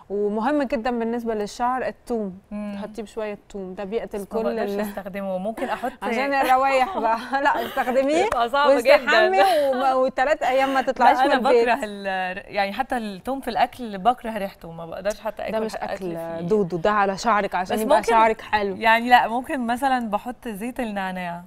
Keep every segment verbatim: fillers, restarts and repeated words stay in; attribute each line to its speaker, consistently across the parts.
Speaker 1: ومهم جدا بالنسبه للشعر الثوم، تحطيه بشويه ثوم، ده بيقتل كل
Speaker 2: ما بقدرش استخدمه. ممكن احط
Speaker 1: عشان الروايح بقى لا استخدميه
Speaker 2: بيبقى صعب جدا
Speaker 1: وثلاث ايام ما تطلعيش من البيت.
Speaker 2: انا بكره يعني حتى الثوم في الاكل بكره ريحته، ما بقدرش حتى اكل.
Speaker 1: ده مش اكل دودو، ده على شعرك عشان يبقى شعرك حلو
Speaker 2: يعني. لا ممكن مثلا بحط زيت النعناع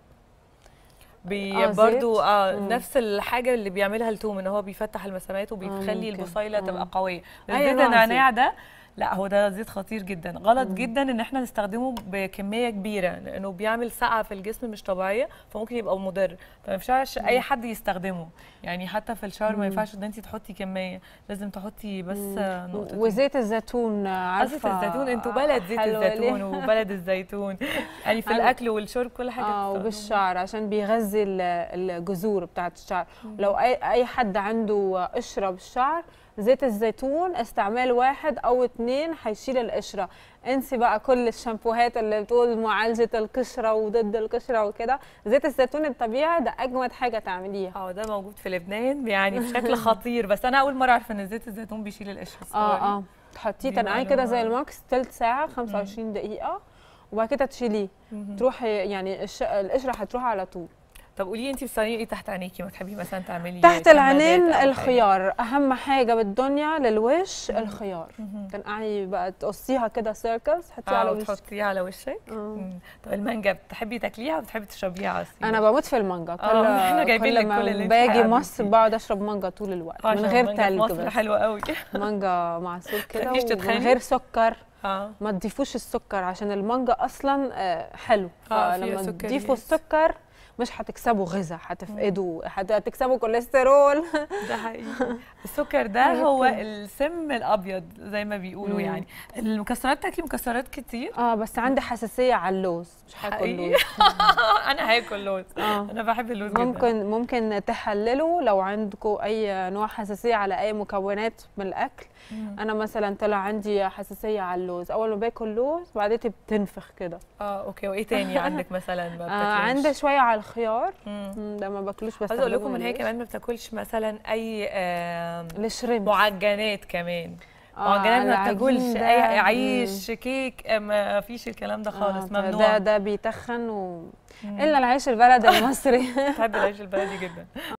Speaker 2: بي آه برضو اه مم. نفس الحاجه اللي بيعملها الثوم، ان هو بيفتح المسامات وبيخلي آه البصيله تبقى قويه. زيت النعناع ده لا، هو ده زيت خطير جدا. غلط مم. جدا ان احنا نستخدمه بكميه كبيره، لانه بيعمل سقعه في الجسم مش طبيعيه، فممكن يبقى مضر. فما ينفعش اي حد يستخدمه، يعني حتى في الشاور ما ينفعش ان انت تحطي كميه، لازم تحطي بس نقطتين.
Speaker 1: وزيت الزيتون عارفه
Speaker 2: زيت الزيتون، انتوا بلد زيت الزيتون وبلد الزيتون يعني في الاكل والشرب كل حاجه.
Speaker 1: اه وبالشعر عشان بيغذي الجذور بتاعت الشعر. مم. لو اي اي حد عنده قشره بالشعر، زيت الزيتون استعمال واحد او اتنين هيشيل القشره. انسي بقى كل الشامبوهات اللي بتقول معالجه القشره وضد القشره وكده. زيت الزيتون الطبيعي ده اجمد حاجه تعمليها.
Speaker 2: اه ده موجود في لبنان يعني بشكل خطير، بس انا اول مره اعرف ان زيت الزيتون بيشيل القشره.
Speaker 1: اه اه تحطيه تنقعيه كده زي الماكس ثلث ساعه خمسة وعشرين دقيقه، وبعد كده تشيليه تروح يعني القشره هتروح على طول.
Speaker 2: طب قولي لي انت بتستخدمي ايه تحت عينيكي؟ ما تحبي مثلا تعملي
Speaker 1: تحت العينين الخيار، اهم حاجه بالدنيا للوش الخيار. تنقعي بقى تقصيها كده سيركلز، تحطيها
Speaker 2: آه
Speaker 1: على وشك
Speaker 2: وتحطيها على وشك. طب المانجا بتحبي تاكليها وبتحبي تشربيها عصير؟
Speaker 1: انا بموت في المانجا. كل
Speaker 2: احنا جايبين لك كل اللي
Speaker 1: باجي مصر بقعد اشرب مانجا طول الوقت من غير تلج.
Speaker 2: مصر حلوه قوي
Speaker 1: مانجا معصور كده ومن غير سكر. آه. ما تضيفوش السكر عشان المانجا اصلا حلو، فلما تضيفوا السكر مش هتكسبوا غذاء، هتفقدوا، هتكسبوا كوليسترول.
Speaker 2: ده حقيقي. السكر ده هو السم الابيض زي ما بيقولوا. مم. يعني المكسرات، تاكلي مكسرات كتير؟
Speaker 1: اه بس عندي حساسيه على اللوز، مش هاكل لوز.
Speaker 2: انا هاكل لوز. آه. انا بحب اللوز جدا.
Speaker 1: ممكن ممكن تحللوا لو عندكم اي نوع حساسيه على اي مكونات من الاكل. مم. انا مثلا طلع عندي حساسيه على اللوز، اول ما باكل لوز بعدين بتنفخ كده.
Speaker 2: اه اوكي. وايه تاني عندك مثلا ما بتاكلوش؟
Speaker 1: آه عندي شويه على الخيار. امم ده ما باكلوش، بس
Speaker 2: عايزه اقول لكم ان هي كمان ما بتاكلش مثلا اي آه
Speaker 1: الشريمب،
Speaker 2: معجنات كمان. آه معجنات ما بتاكلش اي عيش، كيك، ما فيش الكلام ده خالص. آه ممنوع.
Speaker 1: ده ده بيتخن و... الا العيش البلدي المصري.
Speaker 2: بحب العيش البلدي جدا.